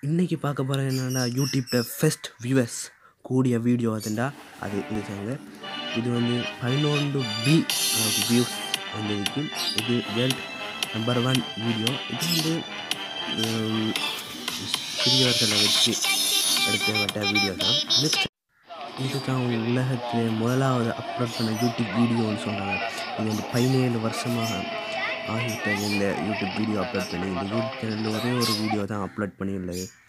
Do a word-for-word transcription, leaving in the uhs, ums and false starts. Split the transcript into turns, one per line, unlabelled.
இன்றைக்கி பார்க்க போகிறது என்னென்னா யூடியூப்பில் ஃபஸ்ட் வியூவர்ஸ் கூடிய வீடியோ அதுண்டா அது இது சேனல். இது வந்து பதினொன்று பி வியூஸ் வந்துருக்கு. இது வேர்ல்ட் நம்பர் ஒன் வீடியோ. இது வந்து சிறியவர்களை வச்சு எடுக்கப்பட்ட வீடியோ தான். நெக்ஸ்ட் இது தான் உலகத்திலே முதலாவது அப்லோட் பண்ண யூடியூப் வீடியோன்னு சொன்னாங்க. இது வந்து பதினேழு வருஷமாக ஆகிவிட்டது இந்த யூடியூப் வீடியோ அப்லோட் பண்ணி. இந்த யூடியூப் சேனலில் ஒரே ஒரு வீடியோ தான் அப்லோட் பண்ணியுள்ளது.